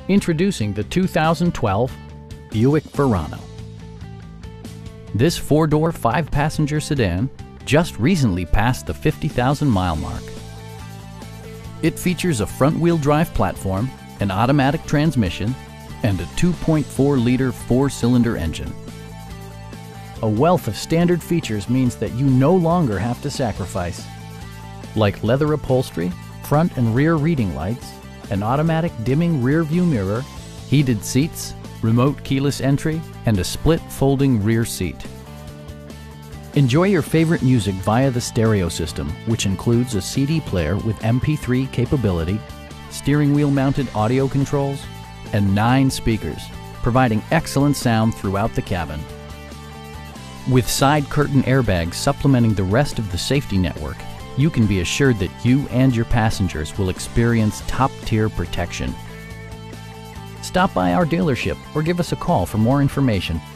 Introducing the 2012 Buick Verano. This four-door, five-passenger sedan just recently passed the 50,000-mile mark. It features a front-wheel drive platform, an automatic transmission, and a 2.4-liter four-cylinder engine. A wealth of standard features means that you no longer have to sacrifice, like leather upholstery, front and rear reading lights, an automatic dimming rear-view mirror, heated seats, remote keyless entry, and a split folding rear seat. Enjoy your favorite music via the stereo system, which includes a CD player with MP3 capability, steering wheel mounted audio controls, and 9 speakers, providing excellent sound throughout the cabin. With side curtain airbags supplementing the rest of the safety network, you can be assured that you and your passengers will experience top-tier protection. Stop by our dealership or give us a call for more information.